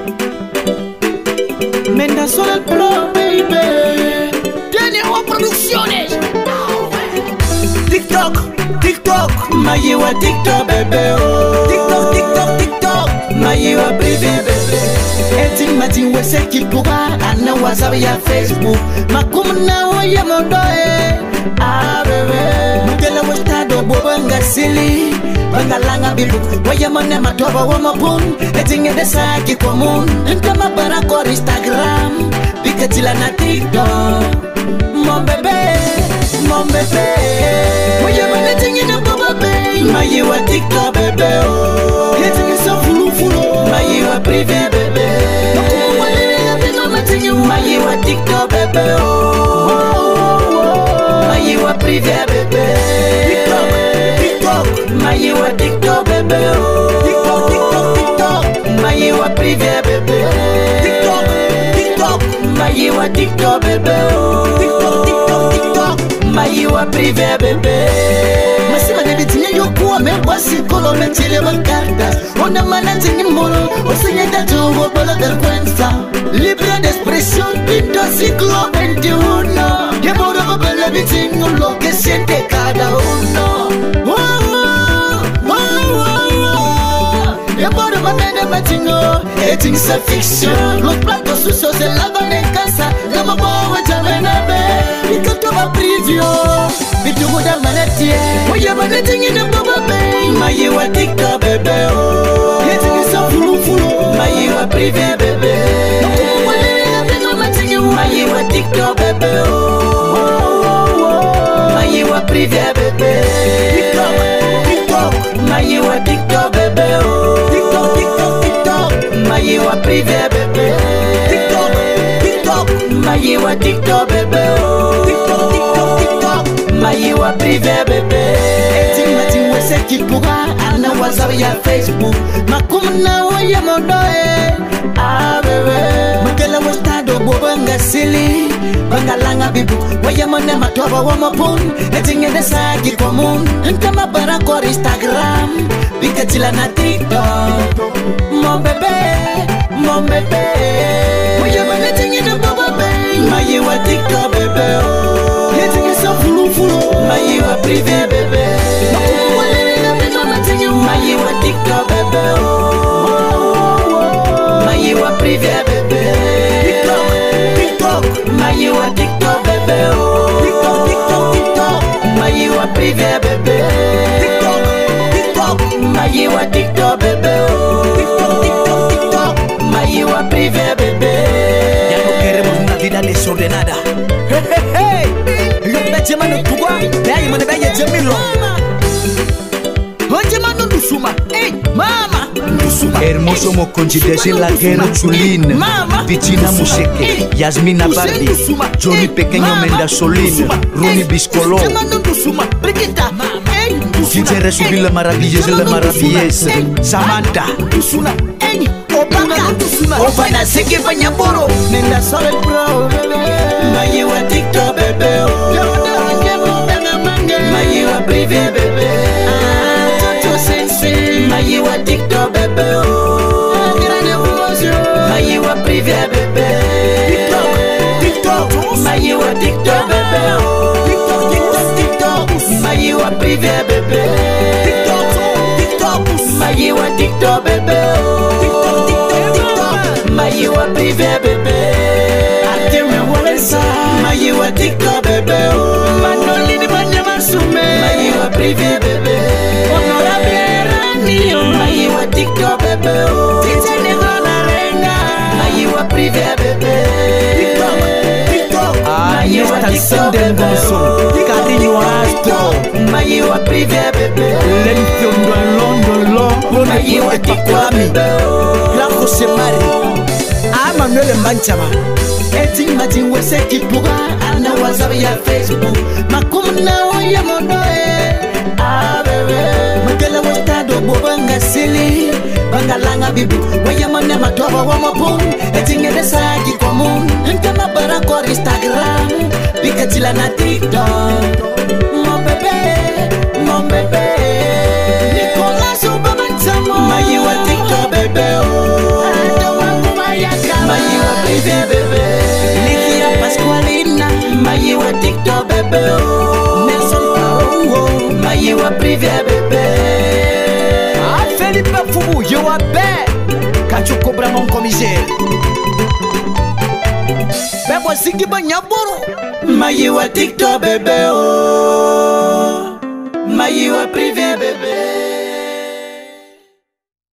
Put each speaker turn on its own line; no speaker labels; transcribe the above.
Mendashol el pro, baby. Tiene producciones. Tik Tok, Tik Tok, mayiwa Tik Tok, bebe. Tik Tok, Tik Tok, Tik Tok, mayiwa privé, bebe. Eting mating wese kipuga, ana WhatsApp ya Facebook. Makumna waya mondoe, ah bebe. Mugela westado bobanga sili. Bangalanga bibu, waya mane matoba wamapun. Eting edesa kikomun. Nkama barako Instagram, bikatila na TikTok. Mon bébé, mon bébé. Waya mane tingi na baba bay. Mayiwa Tik Tok bébé oh. Yetingi so fulu fulu. Mayiwa privé bébé. Mayiwa Tik Tok bébé oh. Mayiwa privé bébé. Tik Tok, Tik Tok. Mayiwa Tik Tok bébé oh. Tik Tok, Tik Tok, Tik Tok. Mayiwa privé bébé. Tik Tok, Tik Tok. Mayiwa Tik Tok bébé oh. Tik Tok, Tik Tok, Tik Tok. Mayiwa privé bébé. Masima nebitinye yokuwa mewasi kolo metile bakartas. Ona manantingi molo, osenye tatu wabala vergüenza. Libre de expresión, pinto ciclo 21. Que por babala bitingo lo que siente cada uno. Que por babala bitingo, eting sa ficción. Los platos sucios se lavan en casa. La mamá jamena be, y canto va privio. Bitu muda manatie, oya manatingi na baba be. Mayiwa Tik Tok bebe oh. Yetingi sa fulu fulu. Mayiwa privé bebe. Mayiwa Tik Tok bébé oh. Mayiwa privé bébé. Tik Tok, Tik Tok. Mayiwa Tik Tok bébé oh. Tik Tok, Tik Tok, Tik Tok. Mayiwa privé bébé. Tik Tok, Tik Tok. Mayiwa Tik Tok bébé oh. Tik Tok, Tik Tok, Tik Tok. Mayiwa privé bébé. Eting mating wese kipuga, ana WhatsApp ya Facebook. Makumna waya mondoe, ah bébé. Mugela westado bobanga sili. Bangalanga bibu, waya mane matoba wamapun. Eting edesa kikomun. Nkama barako Instagram, bikatila na TikTok. Mon bébé, mon bébé. Waya mane tingi na baba bay. Mayiwa Tik Tok bébé oh. Yetingi so fulu fulu. Mayiwa privé bébé. Mayiwa Tik Tok bébé oh. Mayiwa privé bébé. Tik Tok, Tik Tok. Mayiwa Tik Tok bébé oh. Tik Tok, Tik Tok, Tik Tok. Mayiwa privé bébé. Tik Tok, Tik Tok. Mayiwa Tik Tok bébé oh. Tik Tok, Tik Tok, Tik Tok. Mayiwa privé bébé. Ya no queremos una vida desordenada. Hey, lo beche mano tuwa, ya mano beye jemilo. Oye mano nusuma, hey mama. Hermoso mokonji desde la guerra chulín. Vicina Museke, Yasmina Barbie, Johnny Pequeño Mendasholín, Ronnie Biscoló. DJ recibir la maravillosa, Samantha. Obana seke panyamboro, Mendashol el pro. Mayiwa Tik Tok bébé oh. Mayiwa privé bébé. Mayiwa Tik Tok bébé oh. Mayiwa privé bébé. Tik Tok, Tik Tok. Mayiwa Tik Tok bébé oh. Tik Tok, Tik Tok, Tik Tok. Mayiwa privé bébé. Tik Tok, Tik Tok. Mayiwa Tik Tok bébé oh. Tik Tok, Tik Tok, Tik Tok. Mayiwa privé bébé. Ate me walesa. Mayiwa Tik Tok bébé oh. Manolini banyama sume. Mayiwa privé bébé. Mayiwa Tik Tok bébé oh. Titane la reina. Mayiwa privé bébé. Tik Tok, Tik Tok. Mayiwa Tik Tok bébé oh. Carinho astro. Mayiwa privé bébé. Lenciondo en London. Mayiwa Tik Tok bébé oh. La José Mari. Manuel Manchama. Eting mating wese kipuga, ana WhatsApp ya Facebook. Makumna waya mondoe, ah bebe. Mugela westado bobanga sili. Bangalanga bibu, waya mane matoba wamapun. Eting edesa kikomun. Nkama barako Instagram, bikatila na TikTok. Mon bébé, mon bébé. Nicolas Obama Mayiwa Tik Tok bébé oh. Mayiwa TikTok bébé oh.
Nelson Parongo.
Mayiwa privé bébé.
Ah Felipe Fubu, yo a bé. Kachu cobra mon commissaire. Bebo zigi ba nyaboro.
Mayiwa TikTok bébé oh. Mayiwa privé bébé.